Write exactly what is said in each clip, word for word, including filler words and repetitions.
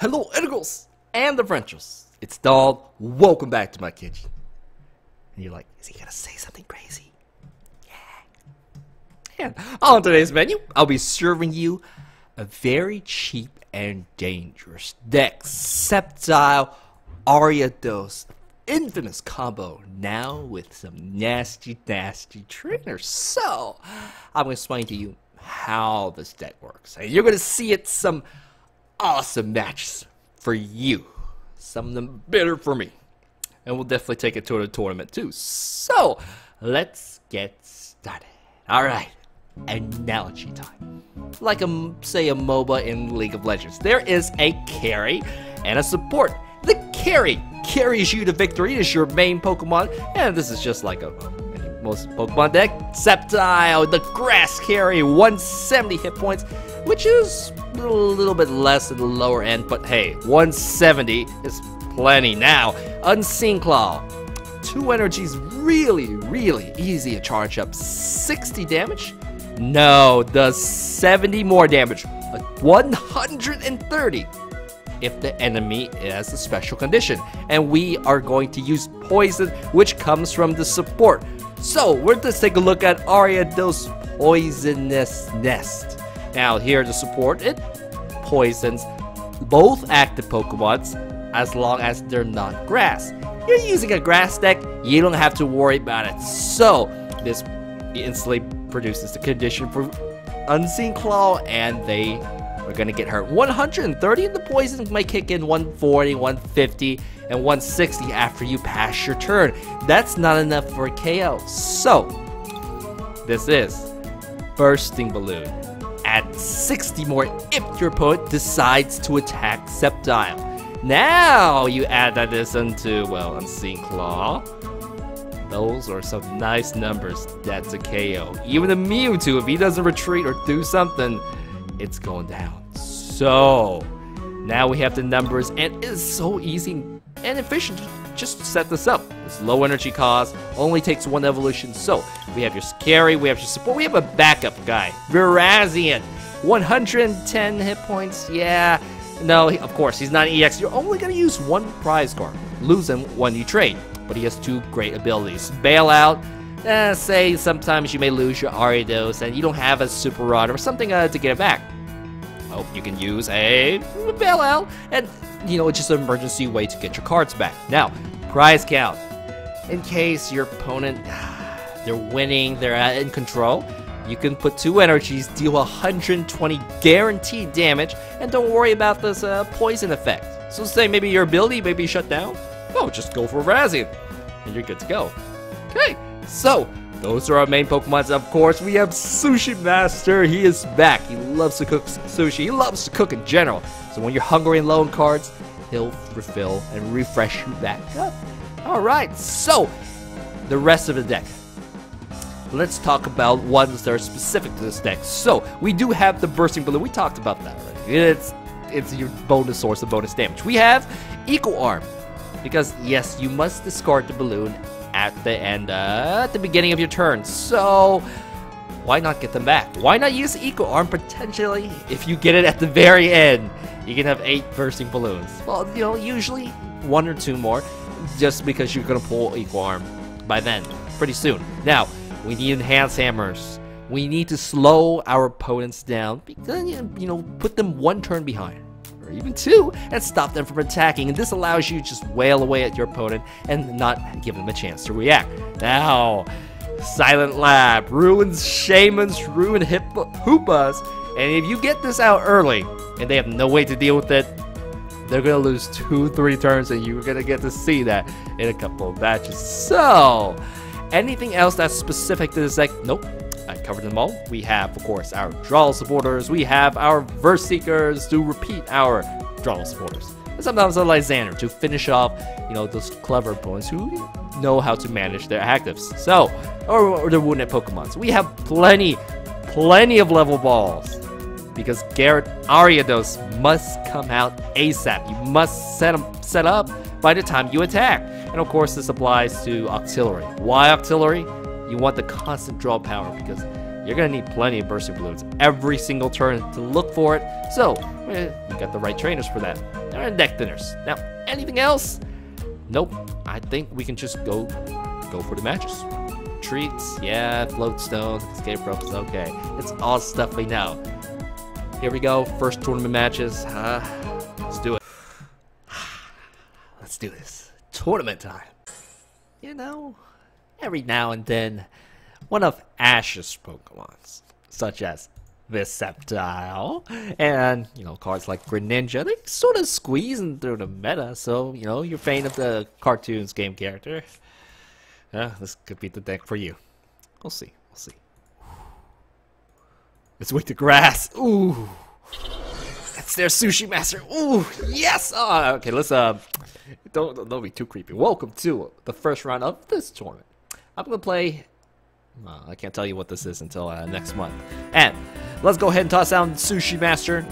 Hello, Integrals and Differentials. It's Dog. Welcome back to my kitchen. And you're like, is he gonna say something crazy? Yeah. And on today's menu, I'll be serving you a very cheap and dangerous deck. Sceptile Ariados. Infamous combo now with some nasty, nasty trainers. So, I'm going to explain to you how this deck works. And you're going to see it some awesome matches for you. Some of them better for me. And we'll definitely take it to the tournament too. So, let's get started. Alright, analogy time. Like, a, say, a MOBA in League of Legends. There is a carry and a support. The carry carries you to victory. It is your main Pokemon. And this is just like a most Pokemon deck. Sceptile, the grass carry, one seventy hit points, which is a little bit less at the lower end, but hey, one seventy is plenty. Now, Unseen Claw, two energies, really, really easy to charge up. sixty damage? No, does seventy more damage. one hundred thirty if the enemy has a special condition. And we are going to use Poison, which comes from the support. So, we're going to take a look at Ariados' Poisonous Nest. Now, here the support, it poisons both active Pokemons as long as they're not grass. You're using a grass deck, you don't have to worry about it. So, this instantly produces the condition for Unseen Claw, and they are going to get hurt. one hundred thirty, the poison might kick in one forty, one fifty, and one sixty after you pass your turn. That's not enough for a K O. So, this is Bursting Balloon. Add sixty more if your opponent decides to attack Sceptile. Now you add that this into, well, Unseen Claw. Those are some nice numbers. That's a K O. Even a Mewtwo, if he doesn't retreat or do something, it's going down. So, now we have the numbers, and it's so easy and efficient just to set this up. This low energy cost only takes one evolution. So, we have your carry, we have your support, we have a backup guy, Regice, one hundred ten hit points. Yeah, no, he, of course, he's not an E X. You're only going to use one prize card. Lose him when you trade. But he has two great abilities. Bailout. Eh, say sometimes you may lose your Ariados and you don't have a Super Rod or something uh, to get it back. Oh, you can use a bailout, and you know, it's just an emergency way to get your cards back. Now, prize count. In case your opponent, they're winning, they're uh, in control, you can put two energies, deal one hundred twenty guaranteed damage, and don't worry about this uh, poison effect. So say maybe your ability may be shut down. Oh, just go for Regice, and you're good to go. Okay. So, those are our main Pokemons. Of course, we have Sushi Master. He is back. He loves to cook sushi. He loves to cook in general. So when you're hungry and low on cards, he'll refill and refresh you back up. Alright, so the rest of the deck. Let's talk about ones that are specific to this deck. So, we do have the Bursting Balloon. We talked about that already. It's, it's your bonus source of bonus damage. We have Eco Arm. Because, yes, you must discard the balloon at the end, uh, at the beginning of your turn. So, why not get them back? Why not use Eco Arm potentially? If you get it at the very end, you can have eight bursting balloons. Well, you know, usually one or two more, just because you're gonna pull Eco Arm by then, pretty soon. Now, we need enhanced hammers. We need to slow our opponents down, because, you know, put them one turn behind, or even two, and stop them from attacking. And this allows you to just wail away at your opponent and not give them a chance to react. Now, Silent Lab ruins Shaymins, ruin Hippo Hoopas, and if you get this out early and they have no way to deal with it, they're gonna lose two, three turns, and you're gonna get to see that in a couple of matches. So, anything else that's specific to this deck? Nope. I covered them all. We have, of course, our draw supporters. We have our verse seekers to repeat our draw supporters. And sometimes a Lysander to finish off, you know, those clever opponents who know how to manage their actives. So, or, or the wounded Pokemon. So we have plenty, plenty of level balls. Because Garrett Ariados must come out ASAP. You must set them set up by the time you attack. And of course, this applies to Auxiliary. Why Auxiliary? You want the constant draw power because you're going to need plenty of bursting balloons every single turn to look for it. So, eh, you got the right trainers for that. They're deck thinners. Now, anything else? Nope. I think we can just go go for the matches. Treats, yeah, float stones, escape ropes, okay. It's all stuff we know. Here we go, first tournament matches. Uh, let's do it. Let's do this. Tournament time. You know, every now and then, one of Ash's Pokemons, such as this Sceptile, and, you know, cards like Greninja, they sort of squeezing through the meta, so, you know, you're a fan of the cartoons game character. Yeah, this could be the deck for you. We'll see, we'll see. Let's wait the grass. Ooh. That's their Sushi Master. Ooh, yes! Oh, okay, let's, uh, don't, don't be too creepy. Welcome to the first round of this tournament. I'm gonna play... Well, I can't tell you what this is until uh, next month. And let's go ahead and toss down Sushi Master.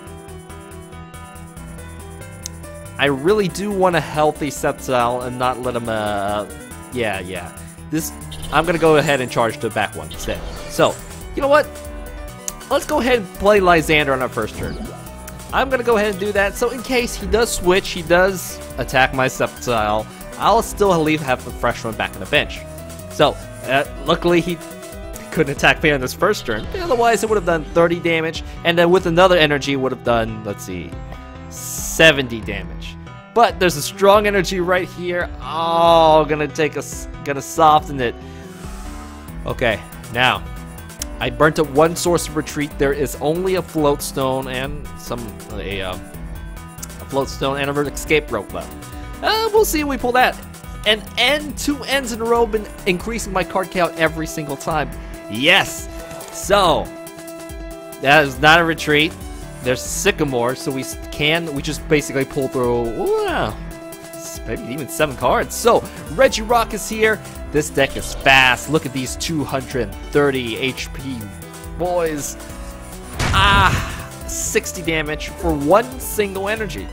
I really do want a healthy Sceptile and not let him, uh... Yeah, yeah. This... I'm gonna go ahead and charge the back one instead. So, you know what? Let's go ahead and play Lysander on our first turn. I'm gonna go ahead and do that, so in case he does switch, he does attack my Sceptile, I'll still leave have the fresh one back on the bench. So, uh, luckily he couldn't attack me on this first turn, otherwise it would have done thirty damage, and then with another energy it would have done, let's see, seventy damage. But there's a strong energy right here. Oh, gonna take us, gonna soften it. Okay, now, I burnt up one source of retreat. There is only a float stone and some a, um, a float stone and an escape rope left. Uh, we'll see if we pull that. And end two ends in a row, been increasing my card count every single time. Yes. So that is not a retreat. There's Sycamore, so we can we just basically pull through. Wow, maybe even seven cards. So Regice is here. This deck is fast. Look at these two hundred thirty H P boys. Ah, sixty damage for one single energy.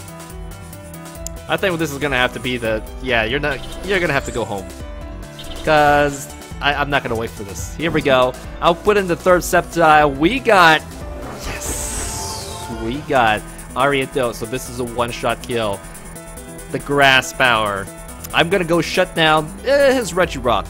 I think this is gonna have to be the yeah. You're not. You're gonna have to go home because I'm not gonna wait for this. Here we go. I'll put in the third Sceptile. We got yes. We got Ariados. So this is a one-shot kill. The grass power. I'm gonna go shut down eh, his Regice.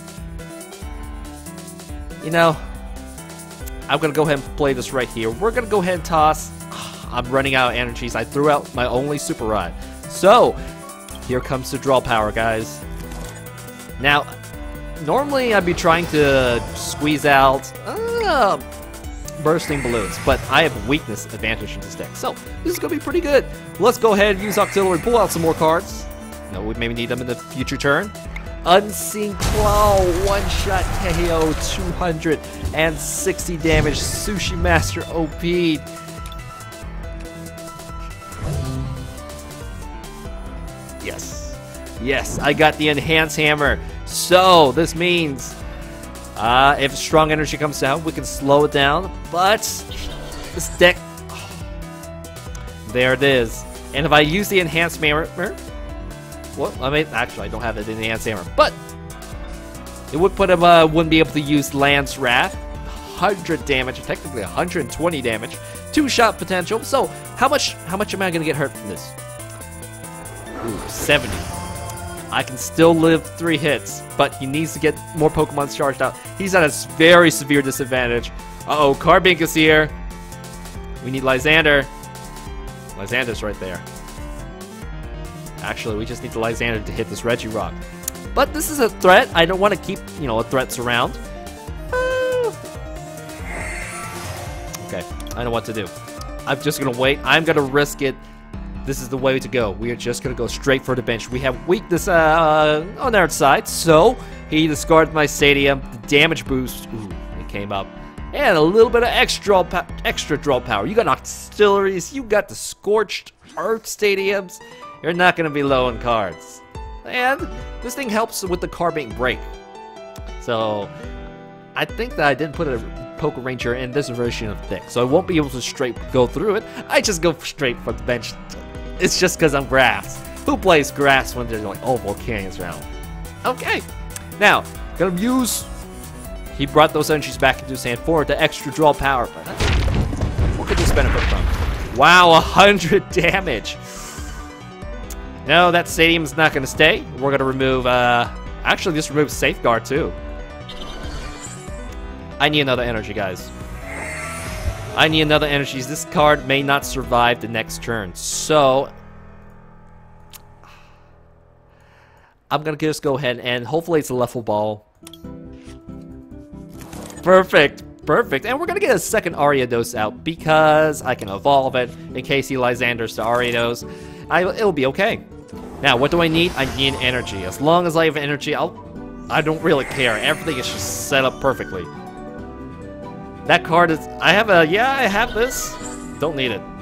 You know, I'm gonna go ahead and play this right here. We're gonna go ahead and toss. I'm running out of energies. I threw out my only Super Rod. So, here comes the draw power, guys. Now, normally I'd be trying to squeeze out uh, bursting balloons, but I have weakness advantage in this deck. So, this is gonna be pretty good. Let's go ahead and use Auxiliary, pull out some more cards. No, we maybe need them in the future turn. Unseen Claw, one-shot K O, two hundred sixty damage. Sushi Master O P. Yes. Yes, I got the Enhance Hammer. So, this means uh, if strong energy comes down, we can slow it down. But this deck... Oh, there it is. And if I use the Enhanced Hammer... Well, I mean, actually, I don't have it in the Enhanced Hammer. But it would put him, uh, wouldn't be able to use Lance Wrath. one hundred damage, technically one hundred twenty damage. Two-shot potential. So, how much, how much am I going to get hurt from this? Ooh, seventy. I can still live three hits, but he needs to get more Pokemon charged out. He's at a very severe disadvantage. Uh-oh, Carbink is here. We need Lysander. Lysander's right there. Actually, we just need the Lysander to hit this Regice. But this is a threat. I don't want to keep, you know, threats around. Uh... Okay, I know what to do. I'm just going to wait. I'm going to risk it. This is the way to go. We are just going to go straight for the bench. We have weakness uh, on our side, so he discarded my Stadium. The damage boost, ooh, it came up. And a little bit of extra, extra draw power. You got auxiliaries, you got the Scorched Earth Stadiums. You're not going to be low on cards. And this thing helps with the Carbink break. So, I think that I didn't put a Poke Ranger in this version of the deck, so I won't be able to straight go through it. I just go straight for the bench. It's just because I'm grass. Who plays grass when there's like all Volcanions around? Okay. Now, gonna use... He brought those energies back into his hand for the extra draw power. But what could this benefit from? Wow, one hundred damage. No, that stadium's not going to stay. We're going to remove, uh... Actually, this removes Safeguard, too. I need another energy, guys. I need another energy. This card may not survive the next turn. So... I'm going to just go ahead and hopefully it's a level ball. Perfect. Perfect. And we're going to get a second Ariados out because I can evolve it in case he Lysanders to Ariados. I, it'll be okay. Now, what do I need? I need energy. As long as I have energy, I'll... I don't really care. Everything is just set up perfectly. That card is... I have a... Yeah, I have this. Don't need it.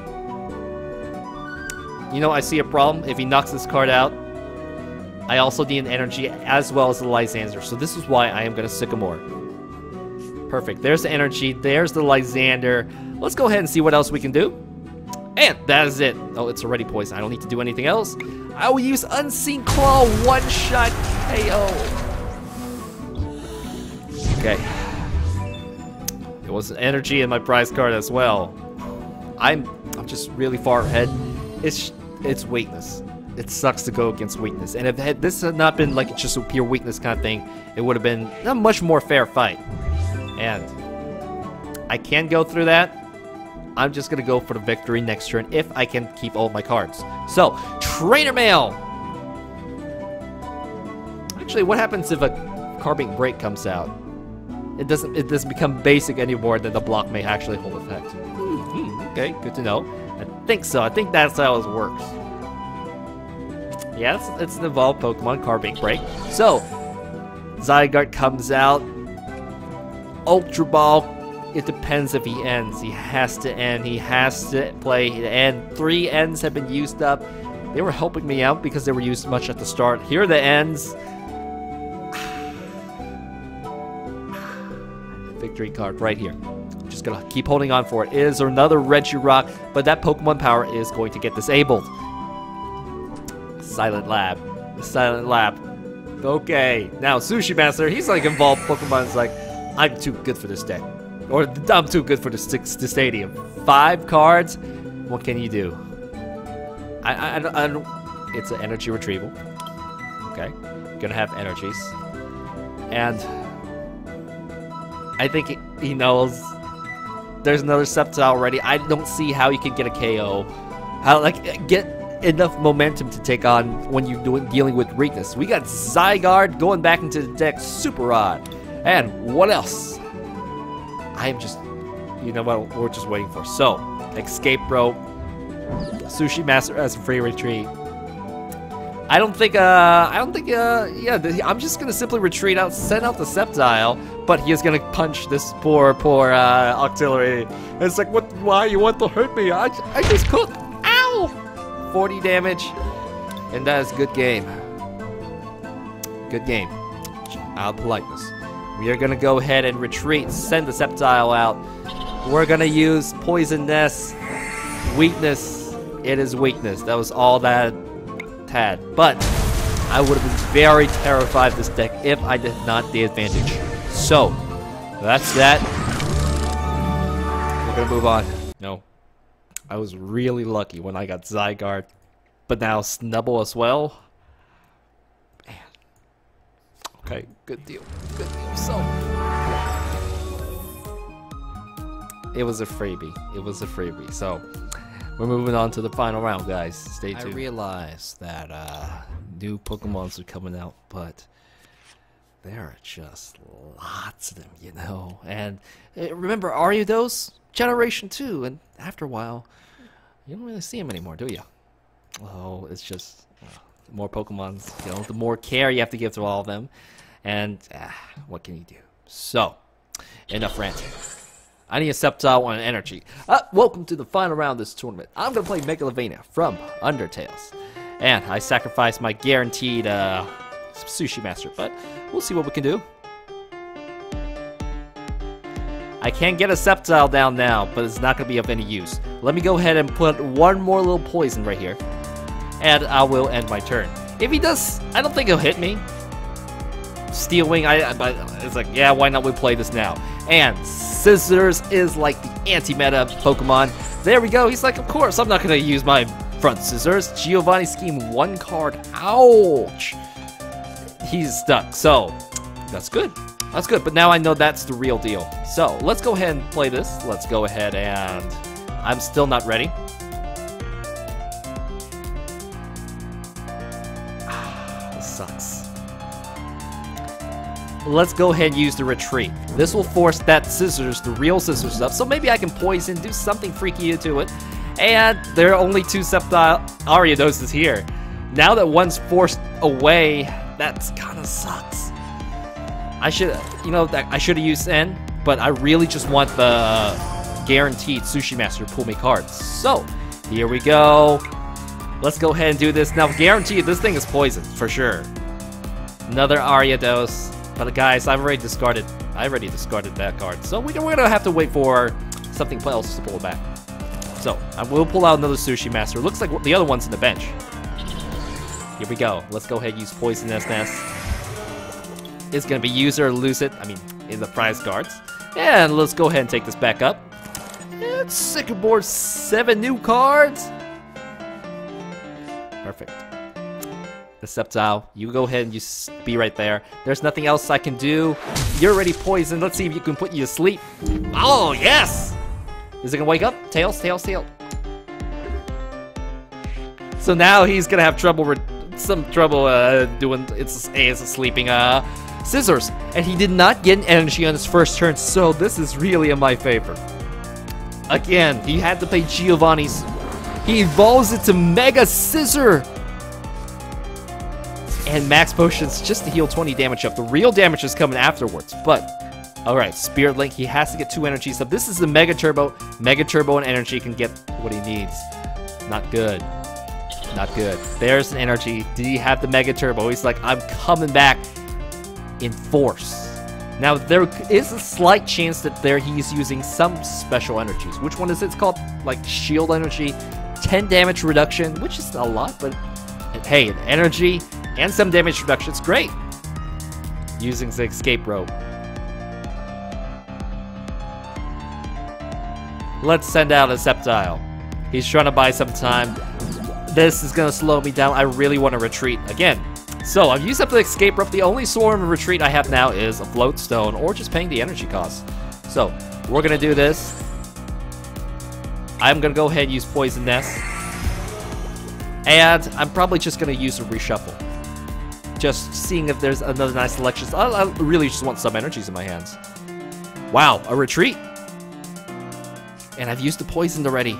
You know, I see a problem. If he knocks this card out, I also need an energy as well as the Lysander. So this is why I am going to Sycamore. Perfect. There's the energy. There's the Lysander. Let's go ahead and see what else we can do. And that is it. Oh, it's already poisoned. I don't need to do anything else. I will use Unseen Claw, one-shot K O. Okay. There was energy in my prize card as well. I'm I'm just really far ahead. It's it's weakness. It sucks to go against weakness. And if had, this had not been like just a pure weakness kind of thing, it would have been a much more fair fight. And I can go through that. I'm just going to go for the victory next turn if I can keep all of my cards. So, Trainer Mail! Actually, what happens if a Carbink Break comes out? It doesn't it doesn't become basic anymore, then the block may actually hold effect. Mm-hmm. Okay, good to know. I think so. I think that's how it works. Yeah, it's, it's an evolved Pokemon, Carbink Break. So, Zygarde comes out. Ultra Ball. It depends if he ends. He has to end. He has to play the end. Three ends have been used up. They were helping me out because they were used much at the start. Here are the ends. Victory card right here. I'm just gonna keep holding on for it. It is another Regirock, but that Pokemon power is going to get disabled. Silent Lab. The Silent Lab. Okay. Now, Sushi Master, he's like involved Pokemon. It's like, I'm too good for this deck. Or I'm too good for the, the stadium. Five cards. What can you do? I, I, I, don't, I don't. It's an energy retrieval. Okay, gonna have energies, and I think he, he knows there's another Sceptile already. I don't see how you can get a K O. How like get enough momentum to take on when you're doing dealing with weakness. We got Zygarde going back into the deck. Super odd. And what else? I am just, you know what, we're just waiting for. So, Escape Rope, Sushi Master as a free retreat. I don't think, uh, I don't think, uh, yeah, I'm just gonna simply retreat out, send out the Sceptile, but he is gonna punch this poor, poor, uh, Auxiliary. And it's like, what, why you want to hurt me? I, I just cooked, ow! forty damage, and that is good game. Good game. Out of politeness. We are going to go ahead and retreat, send the Sceptile out. We're going to use Poison Nest, Weakness. It is weakness. That was all that had. But I would have been very terrified of this deck if I did not the advantage. So, that's that. We're going to move on. No. I was really lucky when I got Zygarde. But now Snubble as well. Okay, good deal. Good deal. So, it was a freebie. It was a freebie. So, we're moving on to the final round, guys. Stay tuned. I realized that uh, new Pokemons are coming out, but there are just lots of them, you know. And uh, remember Ariados? Generation two, and after a while, you don't really see them anymore, do you? Oh, it's just uh, the more Pokemons, you know, the more care you have to give to all of them. And, ah, what can you do? So, enough ranting. I need a Sceptile and an energy. Uh, welcome to the final round of this tournament. I'm going to play Megalovania from Undertales. And I sacrificed my guaranteed uh, Sushi Master, but we'll see what we can do. I can get a Sceptile down now, but it's not going to be of any use. Let me go ahead and put one more little poison right here. And I will end my turn. If he does, I don't think he'll hit me. Steel Wing, I, but it's like, yeah, why not we play this now? And Scizors is like the anti-meta Pokemon. There we go. He's like, of course, I'm not going to use my front Scissors. Giovanni Scheme, one card. Ouch. He's stuck. So, that's good. That's good. But now I know that's the real deal. So, let's go ahead and play this. Let's go ahead and... I'm still not ready. Ah, this sucks. Let's go ahead and use the retreat. This will force that Scissors, the real Scissors, up. So maybe I can poison, do something freaky to it. And there are only two Sceptile Ariados here. Now that one's forced away, that kind of sucks. I should, you know, I should have used N, but I really just want the guaranteed Sushi Master to pull me cards. So, here we go. Let's go ahead and do this. Now, guaranteed, this thing is poisoned, for sure. Another Ariados. But guys, I've already discarded, I already discarded that card. So we're gonna have to wait for something else to pull it back. So, I will pull out another Sushi Master. Looks like the other one's in the bench. Here we go. Let's go ahead and use Poisonous Nest. It's gonna be use it or lose it. I mean, in the prize cards. And let's go ahead and take this back up. And Sycamore, seven new cards. Perfect. The Sceptile, you go ahead and just be right there. There's nothing else I can do. You're already poisoned. Let's see if you can put you to sleep. Oh, yes! Is it gonna wake up? Tails, tails, tails. So now he's gonna have trouble, some trouble uh, doing, it's A as a sleeping uh, Scissors. And he did not get an energy on his first turn, so this is really in my favor. Again, he had to play Giovanni's. He evolves it to Mega Scissor. And max potions just to heal twenty damage up. The real damage is coming afterwards, but alright, Spirit Link, he has to get two energies. So this is the Mega Turbo. Mega Turbo and energy can get what he needs. Not good. Not good. There's an energy. Did he have the Mega Turbo? He's like, I'm coming back in force. Now, there is a slight chance that there he's using some special energies. Which one is it? It's called, like, Shield Energy. ten damage reduction, which is a lot, but hey, an energy and some damage reduction, it's great. Using the escape rope. Let's send out a Sceptile. He's trying to buy some time. This is gonna slow me down. I really want to retreat again. So I've used up the escape rope. The only swarm of retreat I have now is a float stone or just paying the energy cost. So we're gonna do this. I'm gonna go ahead and use Poison Nest. And I'm probably just gonna use a reshuffle. Just seeing if there's another nice selection. I, I really just want some energies in my hands. Wow, a retreat. And I've used the poisoned already.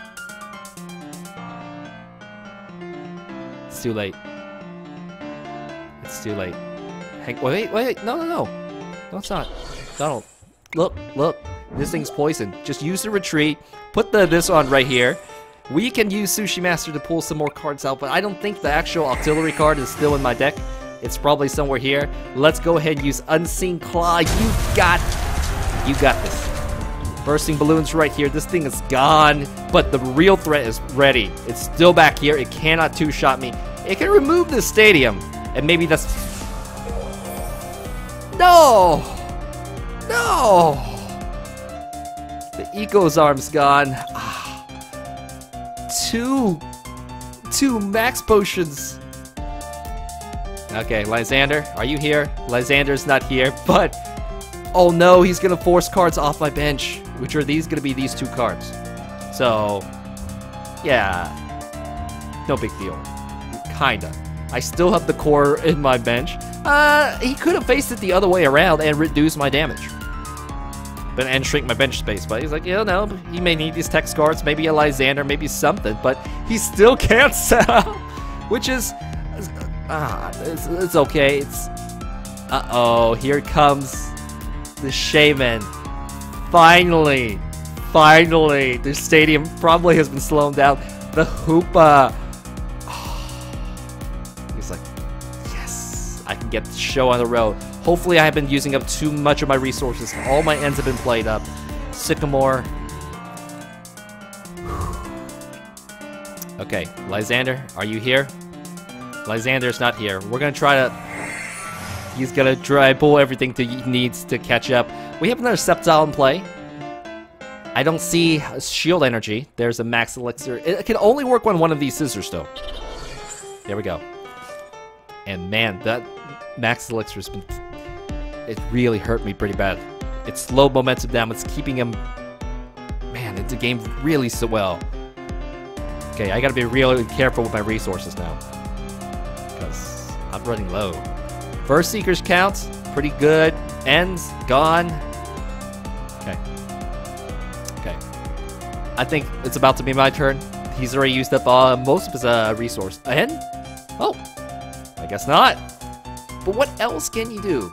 It's too late. It's too late. Hang, wait, wait, wait, no, no, no. No, it's not. Donald, look, look. This thing's poisoned. Just use the retreat. Put the this on right here. We can use Sushi Master to pull some more cards out, but I don't think the actual auxiliary card is still in my deck. It's probably somewhere here. Let's go ahead and use Unseen Claw. You got, you got this. Bursting Balloons right here. This thing is gone, but the real threat is ready. It's still back here. It cannot two-shot me. It can remove this stadium, and maybe that's... No! No! The Eco's arm's gone. Two, two max potions. Okay, Lysander, are you here? Lysander's not here, but oh no, he's gonna force cards off my bench, which are these gonna be these two cards. So, yeah, no big deal. Kinda. I still have the core in my bench. Uh, he could have faced it the other way around and reduced my damage. But and shrink my bench space, but he's like, you know, he may need these text cards, maybe a Lysander, maybe something, but he still can't sell, which is, ah, it's, it's okay. It's, uh oh, here comes the Shaymin. Finally, finally, the stadium probably has been slowed down. The Hoopa. Oh. He's like, yes, I can get the show on the road. Hopefully I have been using up too much of my resources. All my ends have been played up. Sycamore. Okay, Lysander, are you here? Lysander's not here. We're gonna try to... He's gonna try pull everything to, he needs to catch up. we have another Sceptile in play. I don't see a shield energy. There's a max elixir. It can only work on one of these scissors, though. There we go. And man, that max elixir's been... It really hurt me pretty bad. It's slow momentum down. It's keeping him... Man, it's a game really so well. Okay, I gotta be really careful with my resources now. Because I'm running low. First Seekers count. Pretty good. Ends. Gone. Okay. Okay. I think it's about to be my turn. He's already used up uh, most of his uh, resource. And? Oh. I guess not. But what else can you do?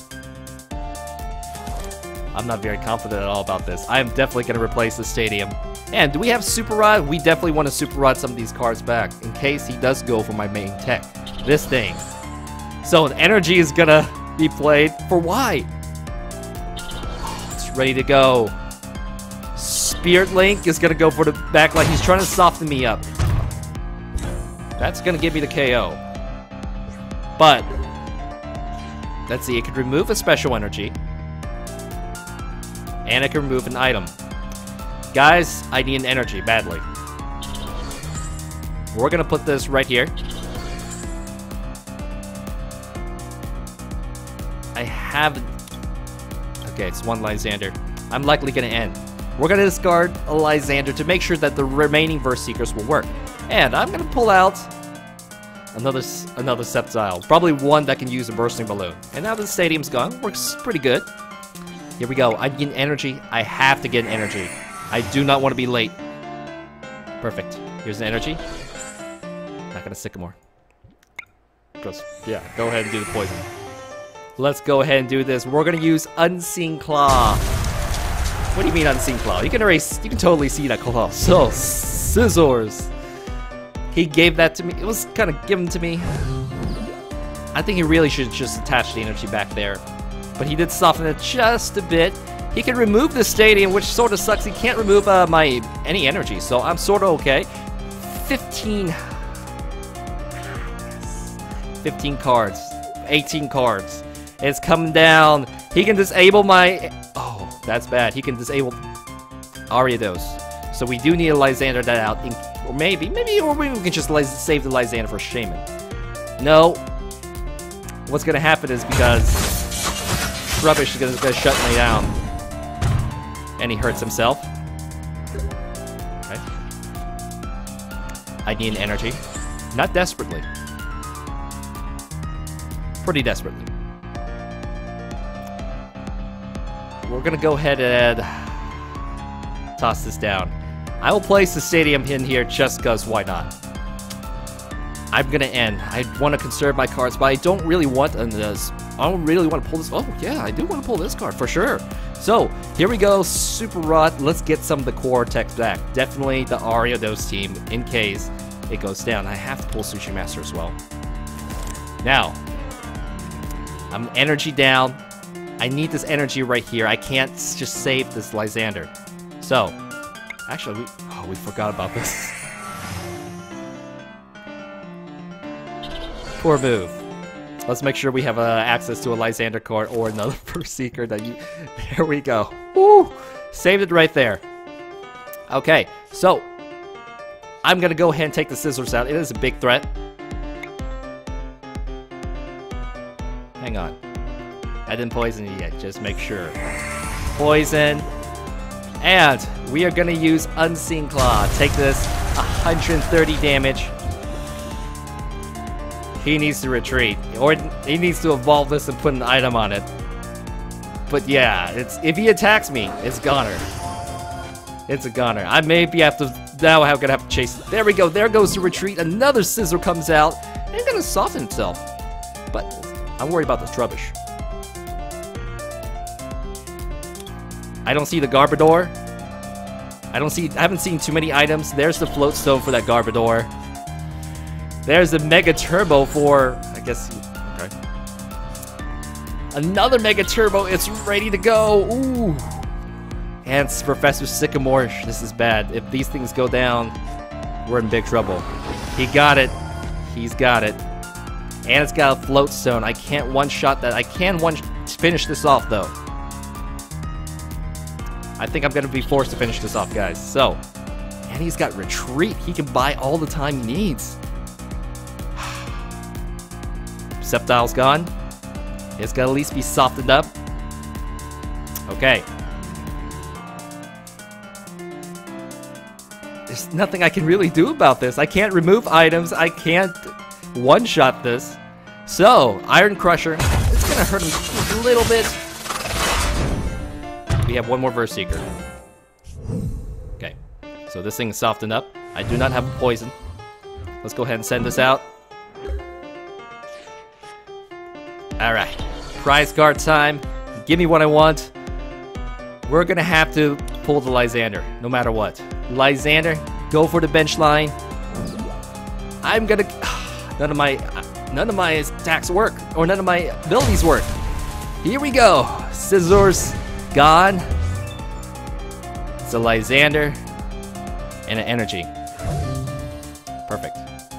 I'm not very confident at all about this. I am definitely going to replace the stadium. And do we have Super Rod? We definitely want to Super Rod some of these cards back in case he does go for my main tech. This thing. So an energy is going to be played for why? It's ready to go. Spirit Link is going to go for the back line. He's trying to soften me up. That's going to give me the K O. But, let's see, it could remove a special energy. And it can remove an item. Guys, I need an energy badly. We're gonna put this right here. I have... Okay, it's one Lysander. I'm likely gonna end. We're gonna discard a Lysander to make sure that the remaining Verse Seekers will work. And I'm gonna pull out another another Sceptile. Probably one that can use a Bursting Balloon. And now the stadium's gone. Works pretty good. Here we go. I need an energy. I have to get an energy. I do not want to be late. Perfect. Here's an energy. Not gonna Sycamore. Just, yeah, go ahead and do the poison. Let's go ahead and do this. We're gonna use Unseen Claw. What do you mean Unseen Claw? You can erase. You can totally see that claw. So, Scissors. He gave that to me. It was kind of given to me. I think he really should just attach the energy back there. But he did soften it just a bit. He can remove the stadium, which sort of sucks. He can't remove uh, my any energy, so I'm sort of okay. fifteen... fifteen cards. eighteen cards. It's coming down. He can disable my... Oh, that's bad. He can disable Ariados. So we do need a Lysander that out. In, or maybe, maybe, or maybe we can just save the Lysander for Shaymin. No. What's going to happen is because... Rubbish is gonna, gonna shut me down. And he hurts himself. Okay. I need an energy. Not desperately. Pretty desperately. We're gonna go ahead and toss this down. I will place the stadium in here just because why not? I'm gonna end. I want to conserve my cards, but I don't really want this. I don't really want to pull this. Oh, yeah, I do want to pull this card for sure. So, here we go. Super Rod. Let's get some of the core tech back. Definitely the Ariados team in case it goes down. I have to pull Sushi Master as well. Now, I'm energy down. I need this energy right here. I can't just save this Lysander. So, actually, we, oh, we forgot about this. Poor move. Let's make sure we have uh, access to a Lysander card or another First Seeker that you... There we go. Woo! Saved it right there. Okay, so... I'm gonna go ahead and take the Scissors out. It is a big threat. Hang on. I didn't poison it yet. Just make sure. Poison. And we are gonna use Unseen Claw. Take this. one hundred thirty damage. He needs to retreat, or he needs to evolve this and put an item on it. But yeah, it's if he attacks me, it's goner. It's a goner. I maybe have to now. I'm gonna have to chase. There we go. There goes the retreat. Another Scissor comes out and gonna soften himself. But I'm worried about this rubbish. I don't see the Garbodor. I don't see. I haven't seen too many items. There's the Float Stone for that Garbodor. There's the Mega Turbo for, I guess, okay. Another Mega Turbo, it's ready to go, ooh. And it's Professor Sycamore, this is bad. If these things go down, we're in big trouble. He got it, he's got it. And it's got a Float Stone, I can't one-shot that. I can one finish this off though. I think I'm going to be forced to finish this off, guys. So, and he's got Retreat. He can buy all the time he needs. Sceptile's gone. It's got to at least be softened up. Okay. There's nothing I can really do about this. I can't remove items. I can't one-shot this. So, Iron Crusher. It's going to hurt him a little bit. We have one more Verse Seeker. Okay. So this thing is softened up. I do not have a poison. Let's go ahead and send this out. Alright. Prize card time. Give me what I want. We're going to have to pull the Lysander, no matter what. Lysander, go for the bench line. I'm going to... None of my... None of my attacks work, or none of my abilities work. Here we go. Scizor's gone. It's a Lysander and an energy. Perfect.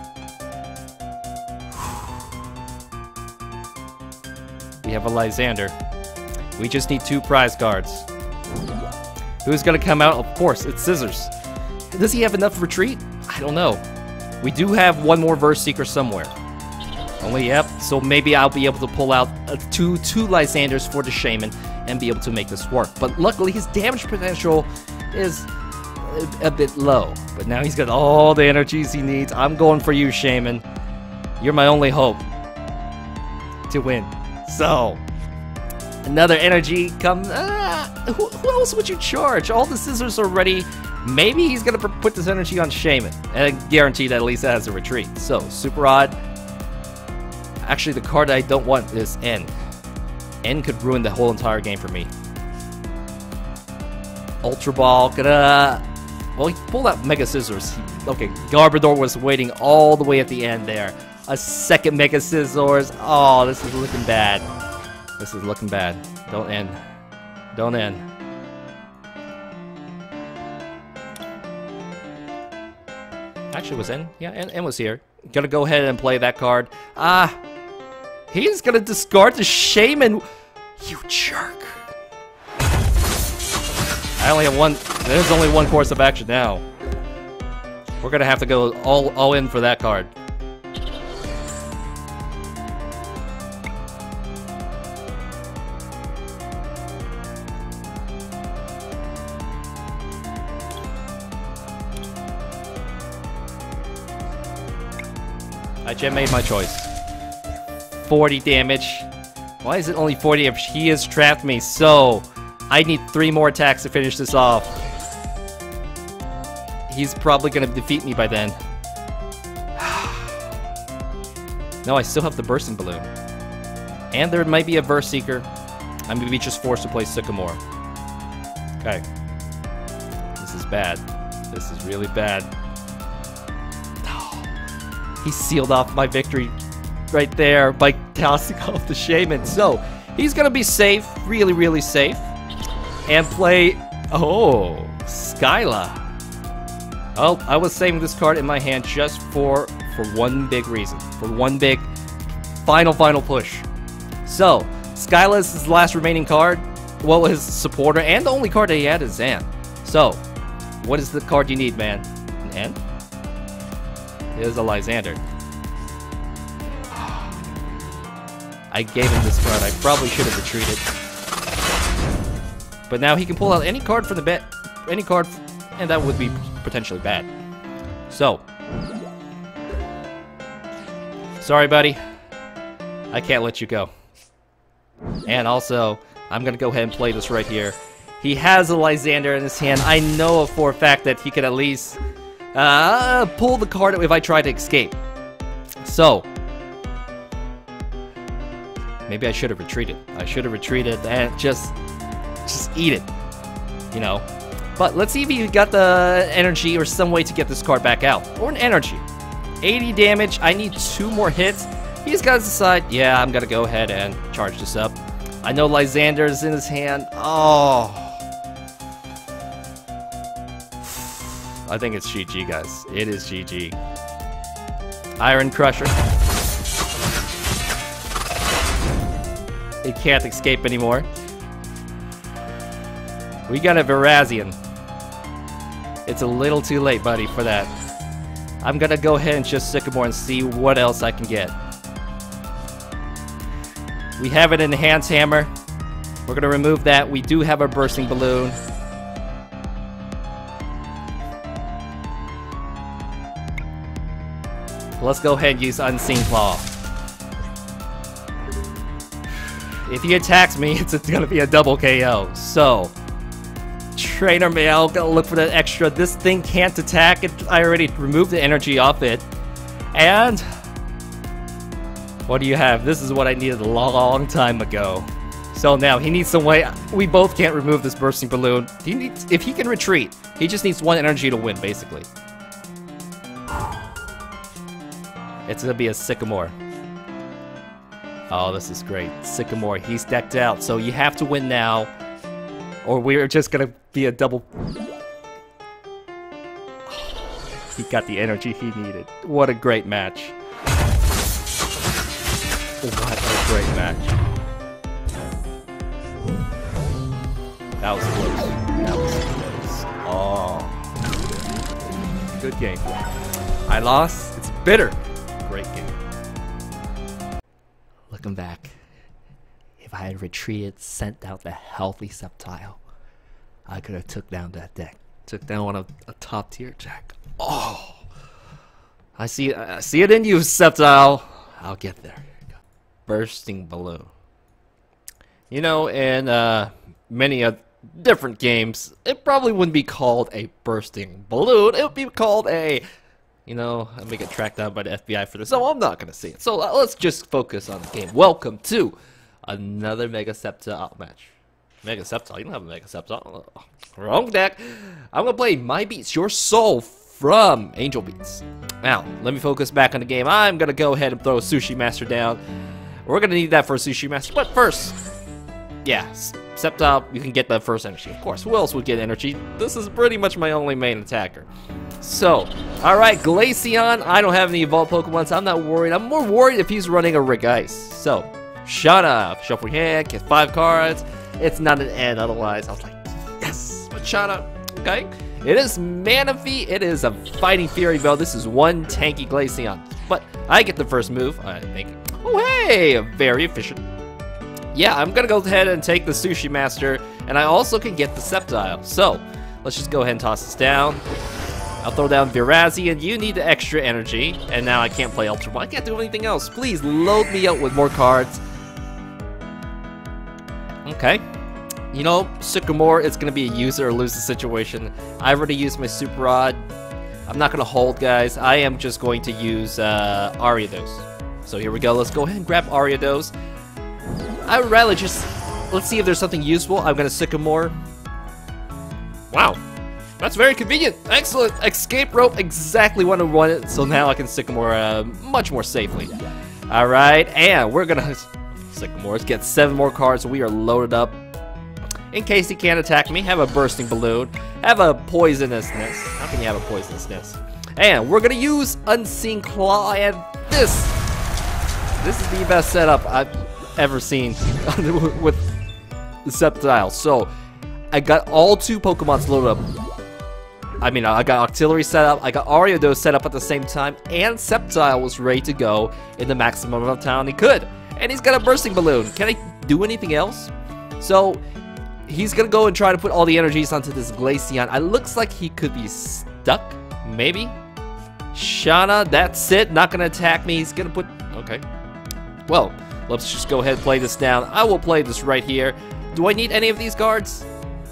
We have a Lysander. We just need two prize cards. Who's gonna come out? Of course, it's Scizors. Does he have enough retreat? I don't know. We do have one more Verse Seeker somewhere. Only, yep, so maybe I'll be able to pull out uh, two, two Lysanders for the Shaymin and be able to make this work. But luckily, his damage potential is a, a bit low. But now he's got all the energies he needs. I'm going for you, Shaymin. You're my only hope to win. So, another energy come... Uh, who, who else would you charge? All the Scizors are ready. Maybe he's going to put this energy on Shaymin and guarantee that at least it has a retreat. So, Super Odd. Actually, the card I don't want is N. N could ruin the whole entire game for me. Ultra Ball, gonna... Well, he pulled out Mega Scissors. Okay, Garbodor was waiting all the way at the end there. A second Mega Scissors. Oh, this is looking bad. This is looking bad. Don't end. Don't end. Actually, was N? Yeah, N, N was here. Gonna go ahead and play that card. Ah, he's gonna discard the Shaymin. You jerk. I only have one. There's only one course of action now. We're gonna have to go all all in for that card. I just made my choice. forty damage. Why is it only forty damage? He has trapped me, so I need three more attacks to finish this off. He's probably gonna defeat me by then. No, I still have the Bursting Balloon. And there might be a Verse Seeker. I'm gonna be just forced to play Sycamore. Okay. This is bad. This is really bad. He sealed off my victory right there by tossing off the Shaymin. So, he's going to be safe, really, really safe. And play... Oh, Scyla. Oh, I was saving this card in my hand just for, for one big reason. For one big final, final push. So, Scyla is his last remaining card. Well, his supporter, and the only card that he had is Zan. So, what is the card you need, man? An N? Is a Lysander. I gave him this card. I probably should have retreated. But now he can pull out any card from the bet, any card, and that would be potentially bad. So, sorry, buddy. I can't let you go. And also, I'm gonna go ahead and play this right here. He has a Lysander in his hand. I know for a fact that he could at least Uh, pull the card if I try to escape. So, maybe I should have retreated. I should have retreated and just, just eat it, you know. But let's see if he got the energy or some way to get this card back out. Or an energy. eighty damage. I need two more hits. He's got to decide, yeah, I'm going to go ahead and charge this up. I know Lysander's in his hand. Oh. I think it's G G, guys. It is G G. Iron Crusher. It can't escape anymore. We got a Virazion. It's a little too late, buddy, for that. I'm gonna go ahead and just Sycamore and see what else I can get. We have an Enhanced Hammer. We're gonna remove that. We do have a Bursting Balloon. Let's go ahead and use Unseen Claw. If he attacks me, it's, it's gonna be a double K O. So, Trainer Mail, gotta look for that extra. This thing can't attack. It, I already removed the energy off it. And what do you have? This is what I needed a long time ago. So now he needs some way. We both can't remove this Bursting Balloon. He needs, if he can retreat, he just needs one energy to win, basically. It's gonna be a Sycamore. Oh, this is great. Sycamore, he's decked out, so you have to win now, or we're just gonna be a double. He got the energy he needed. What a great match. What a great match. That was close. That was close. Oh. Good game. I lost. It's bitter. Great game. Looking back, if I had retreated, sent out the healthy Sceptile, I could have took down that deck. Took down one of a top tier deck. Oh, I see. I see it in you, Sceptile. I'll get there. Bursting Balloon. You know, in uh, many uh, different games, it probably wouldn't be called a Bursting Balloon. It would be called a, you know, I may get tracked down by the F B I for this, so I'm not going to say it. So uh, let's just focus on the game. Welcome to another Mega Sceptile match. Mega Sceptile? You don't have a Mega Sceptile. Oh, wrong deck. I'm going to play My Beats, Your Soul from Angel Beats. Now, let me focus back on the game. I'm going to go ahead and throw a Sushi Master down. We're going to need that for a Sushi Master, but first, yeah, Sceptile, you can get the first energy. Of course, who else would get energy? This is pretty much my only main attacker. So, alright, Glaceon, I don't have any evolved Pokemon, so I'm not worried. I'm more worried if he's running a Regice. So, Shauna, shuffle your hand, get five cards. It's not an end, otherwise I was like, yes, but Shauna, okay. It is Manaphy, it is a Fighting Fury Bell. This is one tanky Glaceon. But I get the first move, I think. Oh hey, very efficient. Yeah, I'm gonna go ahead and take the Sushi Master, and I also can get the Sceptile. So, let's just go ahead and toss this down. I'll throw down Virazion. You need the extra energy, and now I can't play Ultra Ball. I can't do anything else. Please load me up with more cards. Okay. You know, Sycamore, it's gonna be a use or lose the situation. I already used my Super Rod. I'm not gonna hold, guys. I am just going to use uh, Ariados. So here we go. Let's go ahead and grab Ariados. I would rather just, let's see if there's something useful. I'm gonna Sycamore. Wow, that's very convenient. Excellent. Escape rope, exactly what I wanted. So now I can Sycamore uh, much more safely. All right, and we're gonna Sycamore. Let's get seven more cards. So we are loaded up. In case he can't attack me, have a Bursting Balloon, have a Poisonousness. How can you have a Poisonousness? And we're gonna use Unseen Claw, and this, this is the best setup I've ever seen with the Sceptile. So I got all two Pokemons loaded up. I mean, I got Auxiliary set up, I got Ariados set up at the same time, and Sceptile was ready to go in the maximum amount of time he could. And he's got a Bursting Balloon. Can I do anything else? So he's gonna go and try to put all the energies onto this Glaceon. It looks like he could be stuck, maybe. Shauna, that's it. Not gonna attack me. He's gonna put. Okay. Well, let's just go ahead and play this down. I will play this right here. Do I need any of these cards?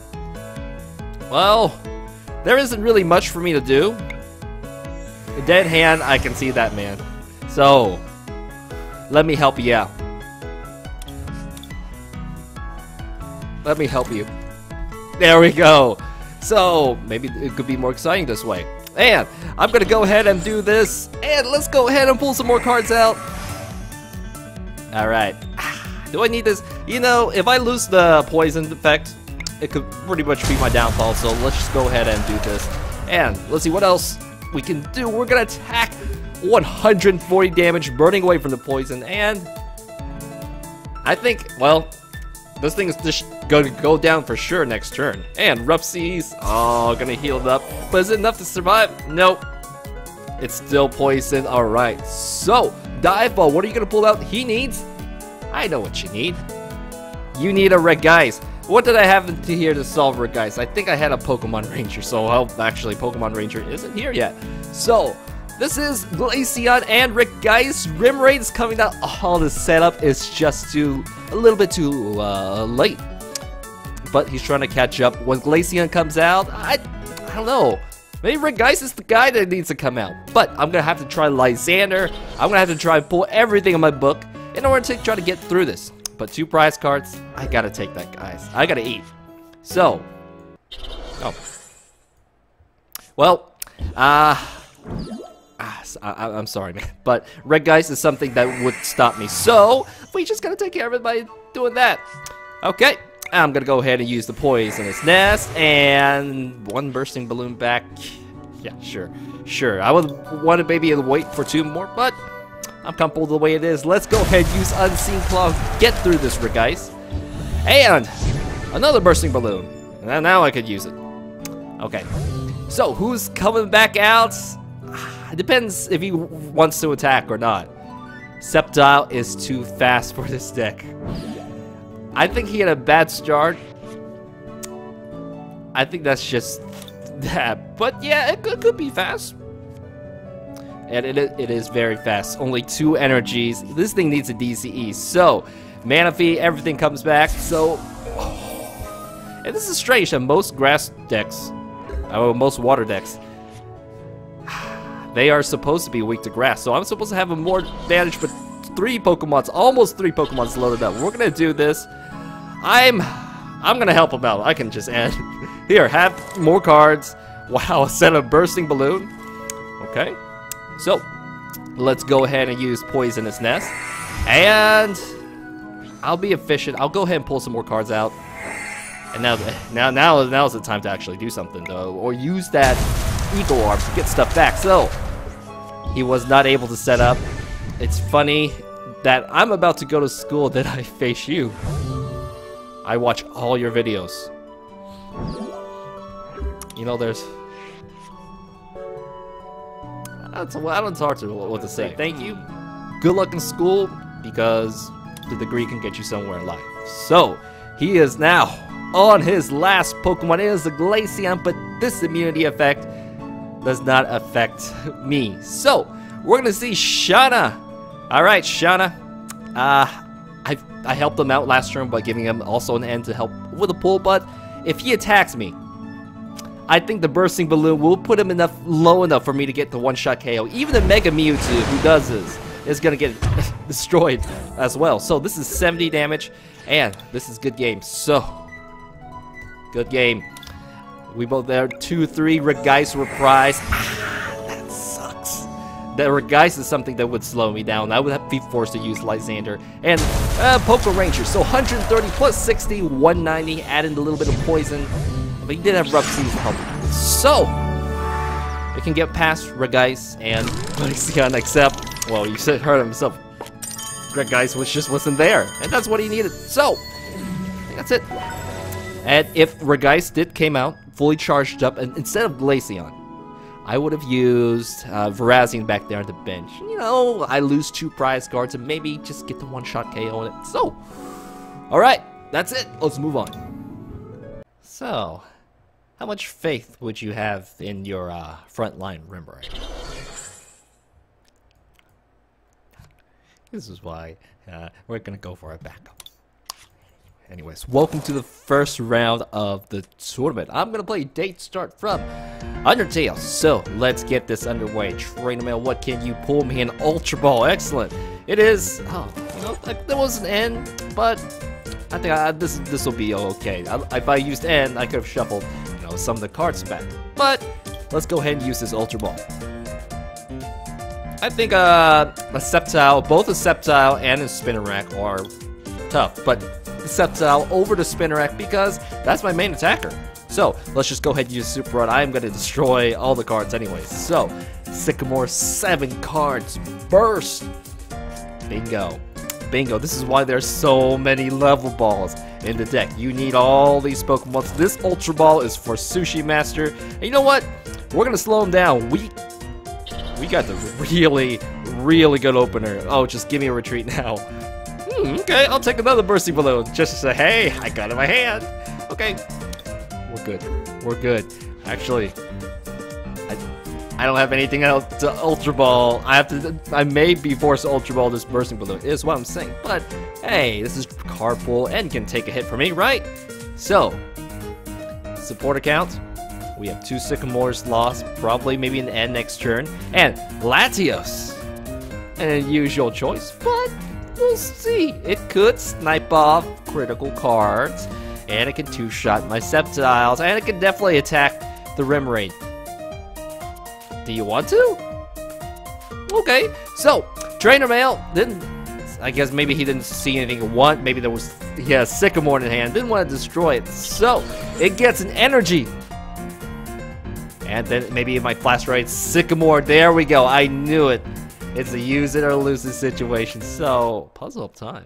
Well, there isn't really much for me to do. The dead hand, I can see that, man. So, let me help you out. Let me help you. There we go. So, maybe it could be more exciting this way. And I'm going to go ahead and do this. And let's go ahead and pull some more cards out. Alright. Do I need this? You know, if I lose the poison effect, it could pretty much be my downfall. So let's just go ahead and do this. And let's see what else we can do. We're going to attack one hundred forty damage, burning away from the poison. And I think, well, This thing is just gonna go down for sure next turn. And Rough Seas, oh, gonna heal it up. But is it enough to survive? Nope. It's still poison. Alright, so Dive Ball, what are you gonna pull out? He needs? I know what you need. You need a Regice. What did I have to here to solve Regice? I think I had a Pokemon Ranger, so well, actually Pokemon Ranger isn't here yet. So, this is Glaceon and Regice. Rim Raid is coming out. All the setup is just too, a little bit too uh, late. But he's trying to catch up. When Glaceon comes out, I, I don't know. Maybe Regice is the guy that needs to come out. But I'm going to have to try Lysander. I'm going to have to try and pull everything in my book in order to try to get through this. But two prize cards, I got to take that, guys. I got to eat. So, oh. Well, uh... I, I'm sorry, man, but Regice is something that would stop me. So we just gotta take care of it by doing that. Okay, I'm gonna go ahead and use the Poisonous Nest and one Bursting Balloon back. Yeah, sure, sure. I would want to maybe wait for two more, but I'm comfortable the way it is. Let's go ahead and use Unseen Claw, get through this Regice, and another Bursting Balloon. And now I could use it. Okay, so who's coming back out? It depends if he wants to attack or not. Sceptile is too fast for this deck. I think he had a bad start. I think that's just that. But yeah, it could, could be fast. And it, it is very fast. Only two energies. This thing needs a D C E. So, Manaphy, everything comes back. So, oh. And this is strange that most grass decks, or most water decks, they are supposed to be weak to grass, so I'm supposed to have a more advantage, but three Pokemons, almost three Pokemons loaded up. We're gonna do this. I'm, I'm gonna help him out. I can just end. Here, have more cards. Wow, send a Bursting Balloon. Okay, so let's go ahead and use Poisonous Nest, and I'll be efficient. I'll go ahead and pull some more cards out. And now, now, now, now is the time to actually do something, though, or use that Eagle Arm to get stuff back. So he was not able to set up. It's funny that I'm about to go to school, then I face you. I watch all your videos. You know, there's I don't, I don't talk to what to say. Thank you. Good luck in school, because the degree can get you somewhere in life. So he is now on his last Pokemon. It is the Glaceon, but this immunity effect does not affect me. So, we're gonna see Shauna. Alright, Shauna. Uh, I I helped him out last turn by giving him also an end to help with a pull, but if he attacks me, I think the Bursting Balloon will put him enough low enough for me to get the one-shot K O. Even the Mega Mewtwo, who does this, is gonna get destroyed as well. So, this is seventy damage, and this is good game. So, good game. We both there. two three Regice reprise. Ah, that sucks. The Regice is something that would slow me down. I would have to be forced to use Lysander. And uh, Poké Ranger. So one hundred thirty plus sixty, one ninety. Add in a little bit of poison. But he did have Rough Seas to help him. So, it can get past Regice and Glaceon, except, well, you said heard himself. Regice was just wasn't there. And that's what he needed. So, I think that's it. And if Regice did came out fully charged up, and instead of Glaceon, I would have used uh, Virazion back there on the bench. You know, I lose two prize cards and maybe just get the one-shot K O on it. So, alright, that's it. Let's move on. So, how much faith would you have in your uh, frontline Rim Raid? This is why uh, we're going to go for a backup. Anyways, welcome to the first round of the tournament. I'm gonna play Date Start from Undertale. So let's get this underway. Trainer Mail, what can you pull me? An Ultra Ball, excellent. It is. Oh, you know, like, there was an N, but I think I, this this will be okay. I, if I used N, I could have shuffled, you know, some of the cards back. But let's go ahead and use this Ultra Ball. I think uh, a Sceptile, both a Sceptile and a Spinarak are tough, but Sceptile over the Spinarak because that's my main attacker. So let's just go ahead and use Super Rod. I'm going to destroy all the cards anyways. So Sycamore, seven cards. Burst. Bingo. Bingo. This is why there's so many level balls in the deck. You need all these Pokemon. This Ultra Ball is for Sushi Master. And you know what? We're gonna slow him down. We we got the really, really good opener. Oh, just give me a retreat now. Hmm, okay, I'll take another Bursting Balloon. Just to say, hey, I got it in my hand. Okay, we're good. We're good. Actually, I, I don't have anything else to Ultra Ball. I have to. I may be forced to Ultra Ball this Bursting Balloon, is what I'm saying. But hey, this is card pull and can take a hit for me, right? So, support account. We have two Sycamores lost, probably maybe an end next turn, and Latios. An unusual choice, but we'll see. It could snipe off critical cards, and it can two-shot my Sceptiles, and it can definitely attack the Remoraid. Do you want to? Okay, so Trainer Mail didn't. I guess maybe he didn't see anything he want. Maybe there was he had a Sycamore in hand, didn't want to destroy it, so it gets an energy. And then maybe it might flash right Sycamore. There we go. I knew it. It's a use it or lose it situation. So, puzzle up time.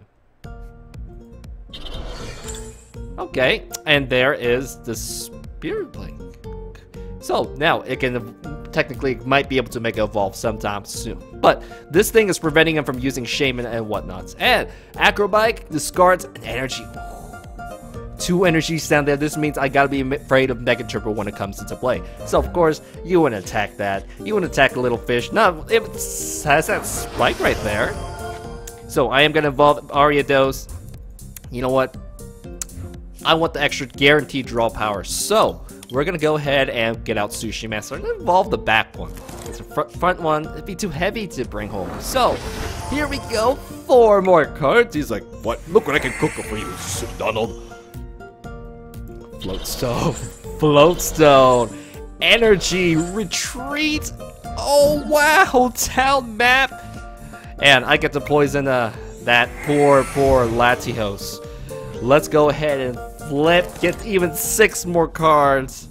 Okay, and there is the Spirit Blink. So now it can technically might be able to make it evolve sometime soon. But this thing is preventing him from using Shaymin and whatnots. And Acrobike discards an energy. Two energies down there. This means I gotta be afraid of Mega Triple when it comes into play. So of course you wouldn't attack that. You wouldn't attack a little fish. No, it has that spike right there. So I am gonna evolve Ariados. You know what? I want the extra guaranteed draw power. So we're gonna go ahead and get out Sushi Master and evolve the back one. It's a fr front one. It'd be too heavy to bring home. So here we go. Four more cards. He's like, what? Look what I can cook for you, Donald. Floatstone, Floatstone, Energy, Retreat, oh wow, Town Map, and I get to poison uh, that poor, poor Latios. Let's go ahead and flip, get even six more cards.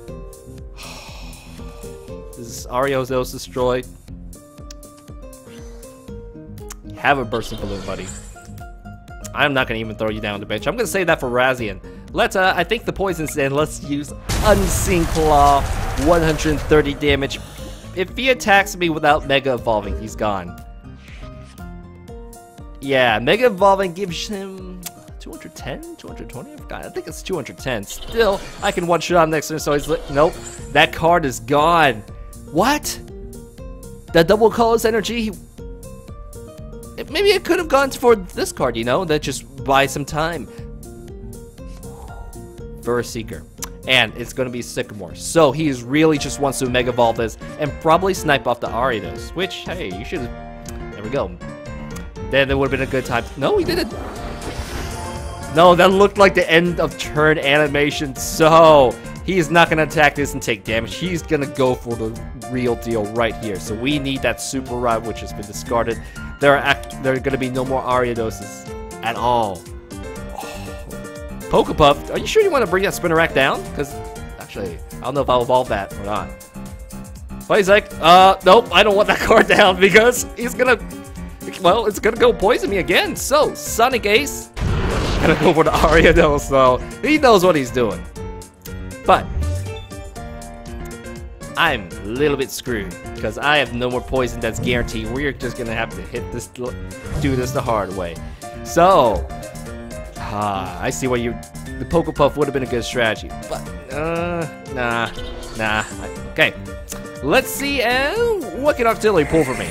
This is Ariados destroyed. Have a Bursting Balloon, buddy. I'm not gonna even throw you down the bench. I'm gonna say that for Razian. Let's, uh, I think the poison's in. Let's use Unseen Claw, one hundred thirty damage. If he attacks me without Mega Evolving, he's gone. Yeah, Mega Evolving gives him two hundred ten, two hundred twenty, I forgot. I think it's two hundred ten. Still, I can one-shot him next turn, so he's like, nope, that card is gone. What? That double colors energy, he... maybe it could have gone for this card, you know, that just buy some time. Burst Seeker, and it's going to be Sycamore. So he really just wants to Mega Evolve this and probably snipe off the Ariados, which, hey, you should have. There we go. Then there would have been a good time. No, he didn't. No, that looked like the end of turn animation. So he is not going to attack this and take damage. He's going to go for the real deal right here. So we need that Super Rod, which has been discarded. There are there are going to be no more Ariadoses at all. Pokepuff, are you sure you want to bring that Spinnerack down? Because, actually, I don't know if I'll evolve that or not. But he's like, uh, nope, I don't want that card down because he's gonna, well, it's gonna go poison me again. So, Sonic Ace, gonna go for the Ariados, so he knows what he's doing. But, I'm a little bit screwed because I have no more poison that's guaranteed. We're just gonna have to hit this, do this the hard way. So, Ah, I see why you... the Pokepuff would have been a good strategy. But, uh, nah, nah. Okay, let's see, uh, what can Octillery pull for me?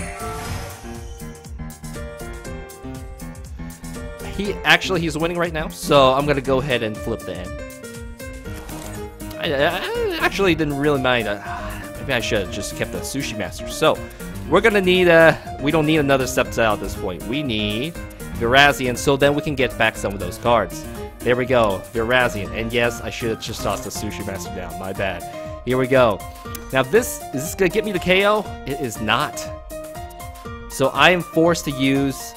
He, actually, he's winning right now, so I'm gonna go ahead and flip the end. I, I actually didn't really mind. Uh, maybe I should have just kept the Sushi Master. So, we're gonna need, uh, we don't need another Sceptile at this point. We need... Virazion, so then we can get back some of those cards. There we go, Virazion. And yes, I should have just tossed the Sushi Master down, my bad. Here we go. Now this, is this gonna get me the K O? It is not. So I am forced to use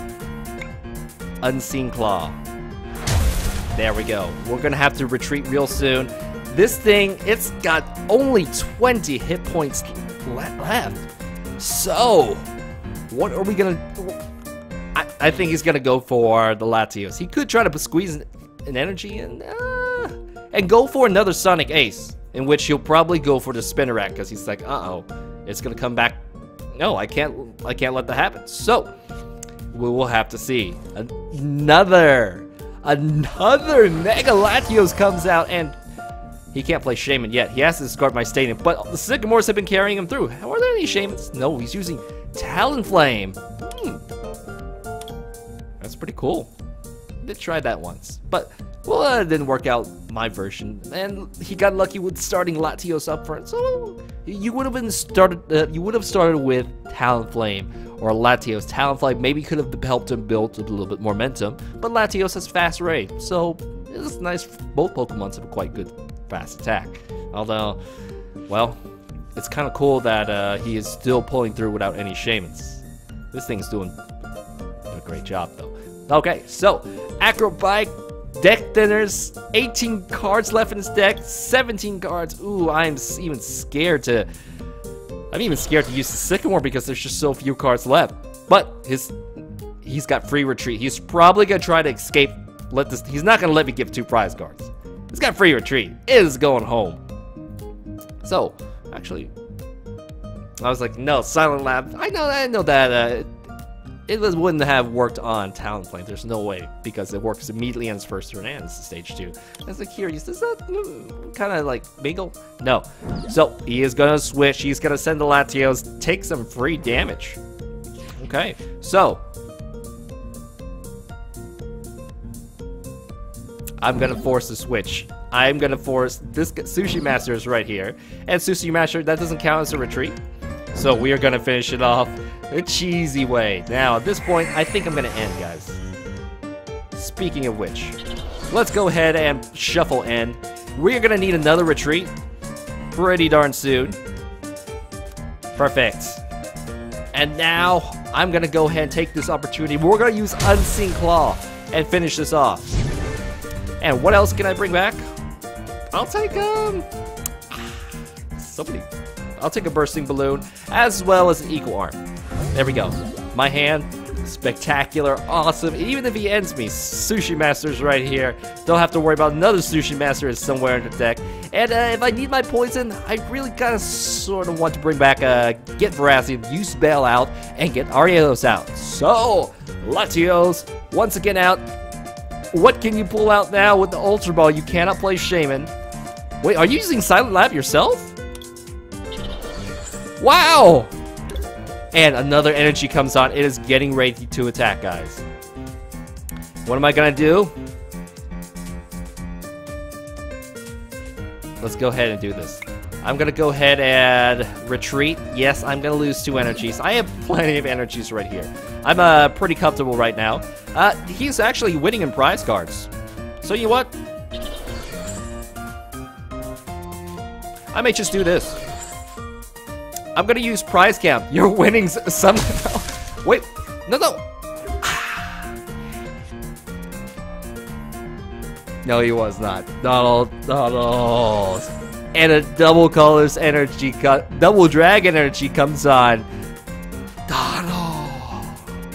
Unseen Claw. There we go. We're gonna have to retreat real soon. This thing, it's got only twenty hit points left. So, what are we gonna... I, I think he's gonna go for the Latios. He could try to squeeze an energy in, uh, and go for another Sonic Ace, in which he'll probably go for the Spinnerack because he's like, uh-oh, it's gonna come back. No, I can't. I can't let that happen. So we will have to see. Another, another Mega Latios comes out, and he can't play Shaymin yet. He has to discard my Stadium, but the Sycamores have been carrying him through. Are there any Shaymins? No, he's using Talonflame. Hmm. That's pretty cool. Did try that once, but well, uh, it didn't work out my version, and he got lucky with starting Latios up front. So you would have been started. Uh, you would have started with Talonflame or Latios. Talonflame maybe could have helped him build a little bit more momentum, but Latios has fast raid, so it's nice. Both Pokemons have a quite good fast attack. Although, well, it's kind of cool that uh, he is still pulling through without any Shaymins. This thing's doing a great job, though. Okay, so Acrobike, deck thinners, eighteen cards left in his deck, seventeen cards. Ooh, I'm even scared to. I'm even scared to use the Sycamore because there's just so few cards left. But his, he's got free retreat. He's probably gonna try to escape. Let this. He's not gonna let me give two prize cards. He's got free retreat. It is going home. So, actually, I was like, no, Silent Lab. I know, I know that. Uh, It was, wouldn't have worked on Talonflame. There's no way, because it works immediately on its first turn and it's stage two. I was like, curious, is that mm, kind of like Bingo? No. So he is gonna switch. He's gonna send the Latios, take some free damage. Okay, so I'm gonna force the switch. I'm gonna force this. Sushi Master is right here, and Sushi Master, that doesn't count as a retreat. So we are gonna finish it off a cheesy way. Now, at this point, I think I'm gonna end, guys. Speaking of which, let's go ahead and shuffle end. We're gonna need another retreat pretty darn soon. Perfect. And now, I'm gonna go ahead and take this opportunity. We're gonna use Unseen Claw and finish this off. And what else can I bring back? I'll take, um... somebody... I'll take a Bursting Balloon, as well as an Equal Arm. There we go. My hand, spectacular, awesome. Even if he ends me, Sushi Master's right here. Don't have to worry about another Sushi Master is somewhere in the deck. And uh, if I need my poison, I really kind of sort of want to bring back uh, get Veracity, use Bail out, and get Ariados out. So, Latios, once again out. What can you pull out now with the Ultra Ball? You cannot play Shaymin. Wait, are you using Silent Lab yourself? Wow! And another energy comes on. It is getting ready to attack, guys. What am I gonna do? Let's go ahead and do this. I'm gonna go ahead and retreat. Yes, I'm gonna lose two energies. I have plenty of energies right here. I'm uh, pretty comfortable right now. Uh, he's actually winning in prize cards. So you know what? I may just do this. I'm gonna use prize count. Your winnings somehow. Wait, no, no. No, he was not. Donald, Donald. And a double colors energy cut, double dragon energy comes on. Donald.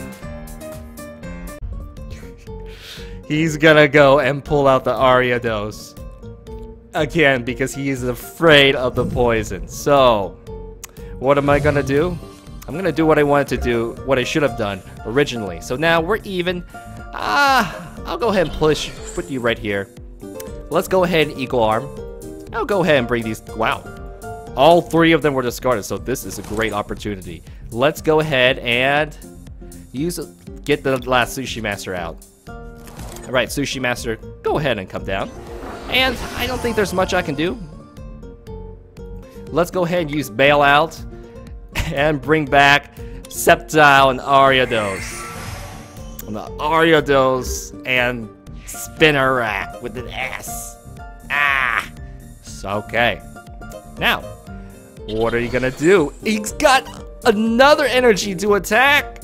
He's gonna go and pull out the Ariados again because he is afraid of the poison. So. What am I gonna do? I'm gonna do what I wanted to do, what I should have done originally. So now we're even. Ah, I'll go ahead and push, put you right here. Let's go ahead and Equal Arm. I'll go ahead and bring these. Wow, all three of them were discarded, so this is a great opportunity. Let's go ahead and use, get the last Sushi Master out. All right, Sushi Master, go ahead and come down. And I don't think there's much I can do. Let's go ahead and use Bailout and bring back Sceptile and Ariados. And the Ariados and Spinnerack with an S. Ah! So, okay. Now, what are you gonna do? He's got another energy to attack!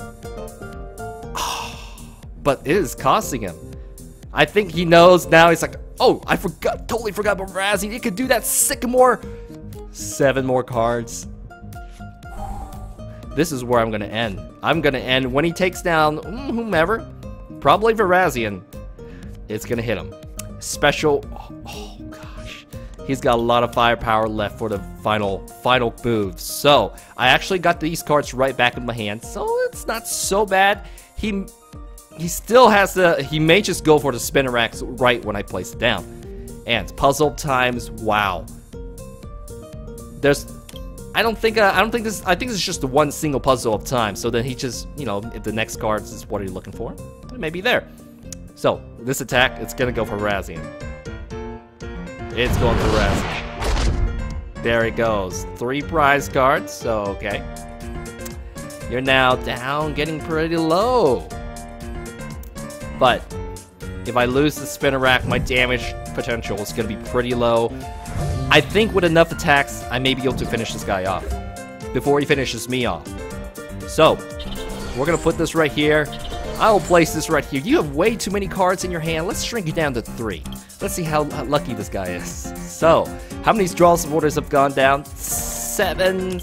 But it is costing him. I think he knows now. He's like, oh, I forgot, totally forgot about Razzie. He could do that Sycamore. Seven more cards. this is where I'm gonna end. I'm gonna end when he takes down whomever, probably Verazian. It's gonna hit him. Special. Oh, oh gosh, he's got a lot of firepower left for the final final move. So I actually got these cards right back in my hand, so it's not so bad. He he still has the. He may just go for the Spinarak right when I place it down. And puzzle times. Wow. There's. I don't think. Uh, I don't think this. I think this is just the one single puzzle of time. So then he just, you know, if the next cards is what are you looking for, it may be there. So this attack, it's gonna go for Razian. It's going for Razian. There it goes. Three prize cards. So okay. You're now down, getting pretty low. But if I lose the Spinarak, my damage potential is gonna be pretty low. I think with enough attacks, I may be able to finish this guy off before he finishes me off. So, we're gonna put this right here. I will place this right here. You have way too many cards in your hand. Let's shrink it down to three. Let's see how, how lucky this guy is. So, how many draw supporters have gone down? Seven.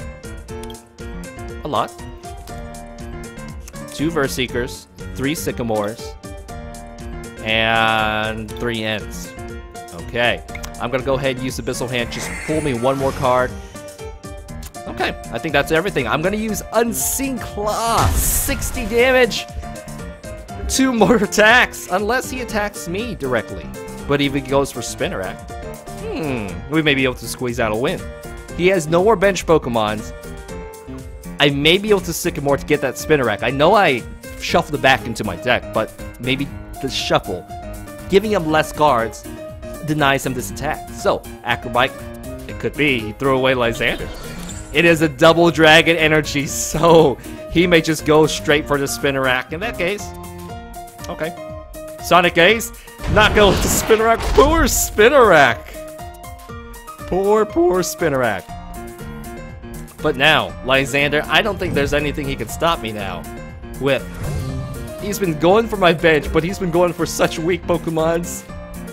A lot. Two Verse Seekers, three Sycamores, and three Ents. Okay. I'm gonna go ahead and use Abyssal Hand. Just pull me one more card. Okay, I think that's everything. I'm gonna use Unseen Claw. sixty damage. Two more attacks, unless he attacks me directly. But if he goes for Spinarak, hmm, we may be able to squeeze out a win. He has no more bench Pokemons. I may be able to Sycamore to get that Spinarak. I know I shuffled it back into my deck, but maybe the shuffle, giving him less cards, denies him this attack. So, Acrobite, it could be he threw away Lysander. It is a double dragon energy, so he may just go straight for the Spinarak in that case. Okay. Sonic Ace, not go with the Spinarak. Poor Spinarak. Poor, poor Spinarak. But now, Lysander, I don't think there's anything he can stop me now with. He's been going for my bench, but he's been going for such weak Pokemons.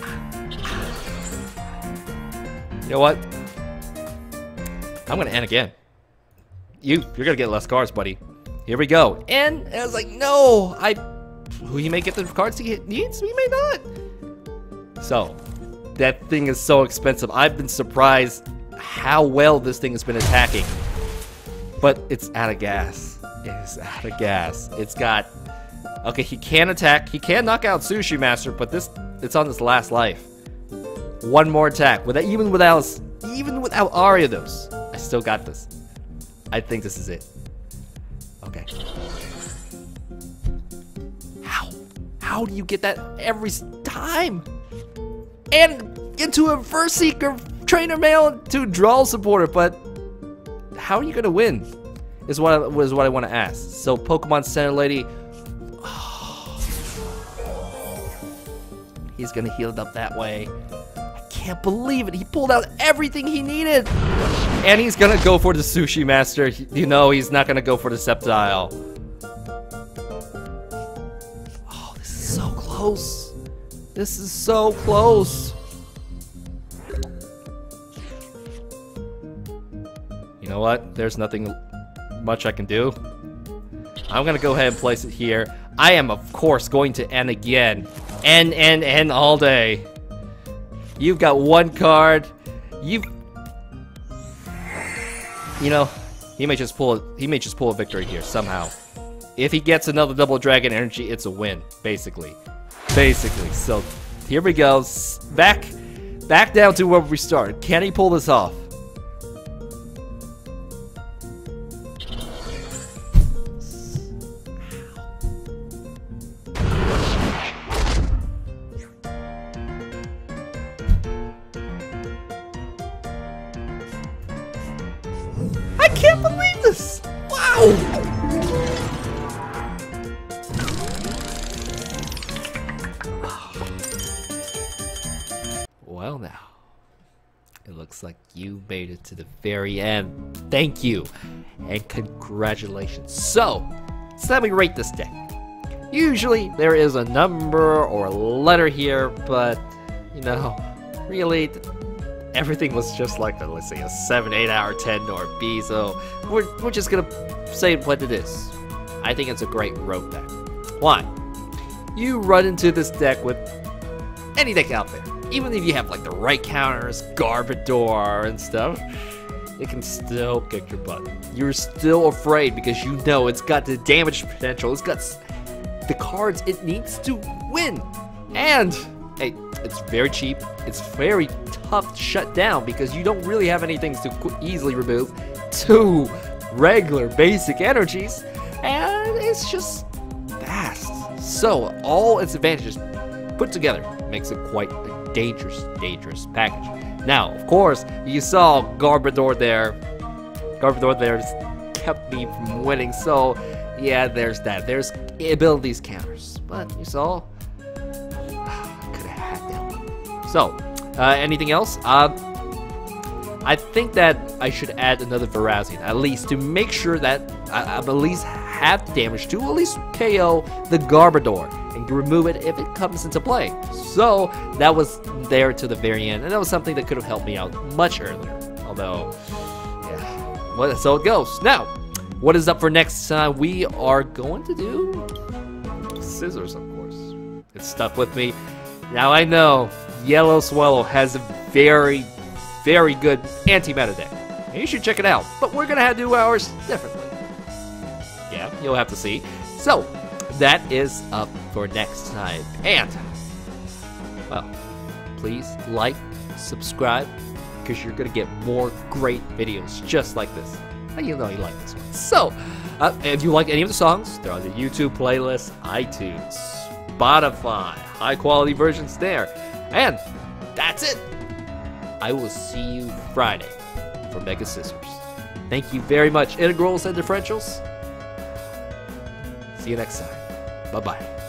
You know what? I'm gonna end again. You, you're gonna get less cards, buddy. Here we go. And I was like, no, I. He may get the cards he needs. He may not. So, that thing is so expensive. I've been surprised how well this thing has been attacking. But it's out of gas. It is out of gas. It's got. Okay, he can attack. He can knock out Sushi Master, but this, it's on this last life. One more attack. Without even without even without Ariados, I still got this. I think this is it. Okay. How? How do you get that every time? And into a Verse Seeker, Trainer Mail to Draw Supporter, but how are you gonna win? Is what I, is what I want to ask. So Pokemon Center Lady. He's gonna heal it up that way. Can't believe it. He pulled out everything he needed. And he's gonna go for the Sushi Master. You know, he's not gonna go for the Sceptile. Oh, this is so close. This is so close. You know what? There's nothing much I can do. I'm gonna go ahead and place it here. I am, of course, going to end again. End, end, end all day. You've got one card. You've, you know, he may just pull. He may just pull a victory here somehow. If he gets another double dragon energy, it's a win, basically, basically. So here we go. Back, back down to where we started. Can he pull this off? I can't believe this! Wow! Well now, it looks like you made it to the very end. Thank you, and congratulations. So, so let me rate this deck. Usually there is a number or a letter here, but, you know, really, everything was just like a, let's say a seven, eight hour ten or B, so we're, we're just gonna say what it is. I think it's a great road deck. Why? You run into this deck with any deck out there. Even if you have like the right counters, Garbodor and stuff, it can still kick your butt. You're still afraid because you know it's got the damage potential, it's got the cards it needs to win. And hey, it's very cheap, it's very tough to shut down because you don't really have anything to easily remove. Two regular basic energies, and it's just fast. So all its advantages put together makes it quite a dangerous, dangerous package. Now, of course, you saw Garbodor there. Garbodor there just kept me from winning, so yeah, there's that. There's abilities counters, but you saw, I could have had that one. So, uh, anything else? Uh, I think that I should add another Virazion, at least to make sure that I, I at least have the damage to at least K O the Garbodor and remove it if it comes into play. So that was there to the very end, and that was something that could have helped me out much earlier. Although, yeah, well, so it goes. Now, what is up for next? Uh, we are going to do Scizors, of course. It's stuck with me. Now I know Yellow Swallow has a very, very good anti-meta deck. And you should check it out. But we're gonna have to do ours differently. Yeah, you'll have to see. So, that is up for next time. And, well, please like, subscribe, because you're going to get more great videos just like this. And you know you like this one. So, uh, if you like any of the songs, they're on the YouTube playlist, iTunes, Spotify, high quality versions there. And that's it. I will see you Friday for Mega Scissors. Thank you very much, Integrals and Differentials. See you next time. Bye-bye.